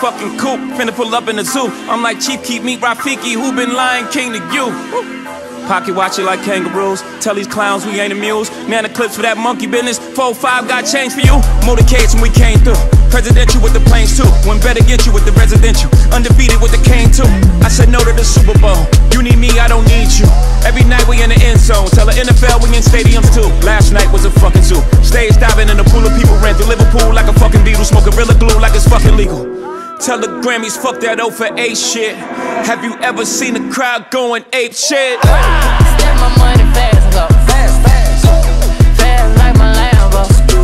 fucking coupe, finna pull up in the zoo. I'm like, Chief, keep me Rafiki, who been Lion King to you? Pocket watch it like kangaroos. Tell these clowns we ain't amused. Nana clips for that monkey business. 4-5 got change for you. Motorcades when we came through. Presidential with the planes too. When better get you with the residential. Undefeated with the cane too. I said no to the Super Bowl. You need me, I don't need you. Every night we in the end zone. Tell the NFL we in stadiums too. Last night was a fucking zoo. Stage diving in a pool of people. Ran through Liverpool like a fucking beetle. Smoke Gorilla Glue like it's fucking legal. Tell the Grammys, fuck that 0 for 8 shit. Have you ever seen a crowd going ape shit? Step my money fast and go fast, fast. Fast like my Lambo.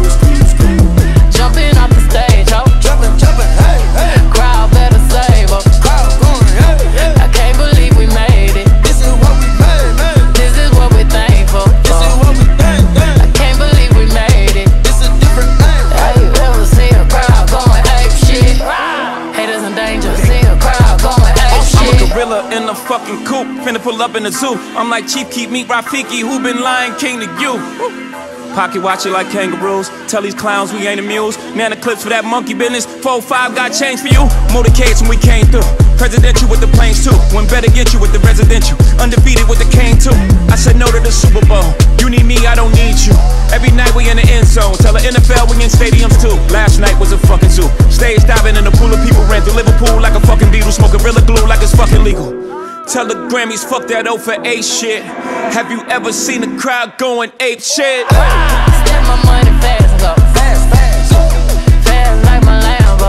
Jumping off the stage, ho. Jumping, hey, hey. Crowd better save up. Crowd going, hey, hey. I can't believe we made it. This is what we made, man. This is what we're thankful. This is what we thank. I can't believe we made it. This is a different thing. Have you ever seen a crowd going ape shit? Haters in danger, see a crowd going ape shit. I'm a gorilla in the fucking coupe, finna pull up in the zoo. I'm like, Chief, keep me Rafiki, who been Lion King to you? Pocket watch it like kangaroos. Tell these clowns we ain't amused. Nana clips for that monkey business. 4-5 got change for you. Motorcades when we came through. Presidential with the planes too. When better get you with the residential. Undefeated with the cane too. I said no to the Super Bowl. You need me, I don't need you. Every night we in the end zone. Tell the NFL we in stadiums too. Last night was a fucking zoo. Stage diving in a pool of people. Ran through Liverpool like a fucking beetle. Smoke Gorilla Glue like it's fucking legal. Tell the Grammys, fuck that 0 for 8 shit. Have you ever seen a crowd going ape shit? Step my money fast and go fast, fast. Fast like my Lambo.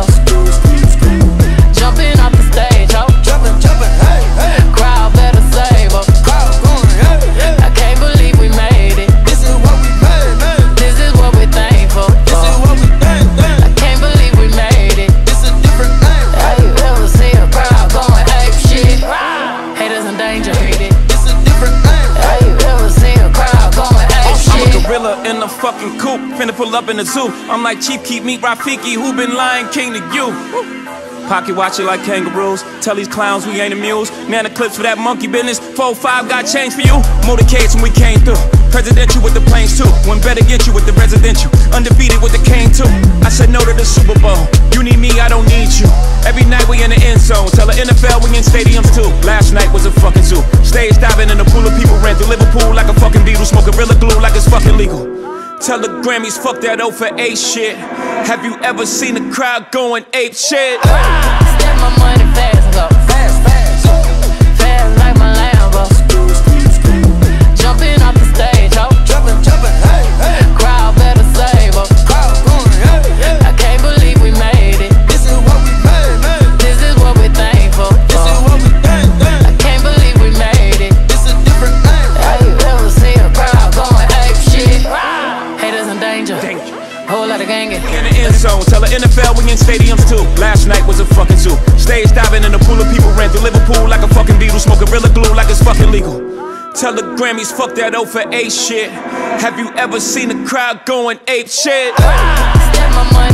Jumping off the stage, ho. Jumping, hey, hey. Crowd better save up. Crowd going, hey, hey. I can't believe we made it. This is what we made, man. This is what we're thankful. This is what we thank. I can't believe we made it. This is a different thing. Have you ever seen a crowd going ape shit? Haters in danger. This is a different thing. Have you ever seen a crowd going ape shit? I'm a gorilla in the fucking coupe, finna pull up in the zoo. I'm like, Chief, keep me Rafiki, who been Lion King to you? Pocket watch it like kangaroos. Tell these clowns we ain't amused. Nana clips for that monkey business. 4-5 got change for you. Motorcades when we came through. Presidential with the planes too. When better get you with the residential. Undefeated with the cane too. I said no to the Super Bowl. You need me, I don't need you. Every night we in the end zone. Tell the NFL we in stadiums too. Last night was a fucking zoo. Stage diving in a pool of people. Ran through Liverpool like a fucking beetle. Smoke Gorilla Glue like it's fucking legal. Tell the Grammys, fuck that 0 for 8 shit. Have you ever seen a crowd going ape shit? Step my money fast and go fast, fast. Fast like my Lambo. Jumping off the stage, ho. Jumping, hey, hey. Crowd better save up. Crowd going, hey, hey. I can't believe we made it. This is what we made, man. This is what we're thankful. This is what we thank. I can't believe we made it. This is a different thing. Have you ever seen a crowd going ape shit? Haters in danger. Whole lot of gangin'. In the end zone. Tell the NFL we in stadiums too. Last night was a fucking zoo. Stage diving in a pool of people. Ran through Liverpool like a fucking beetle. Smoke Gorilla Glue like it's fucking legal. Tell the Grammys, fuck that 0 for 8 shit. Have you ever seen a crowd going ape shit? Step my money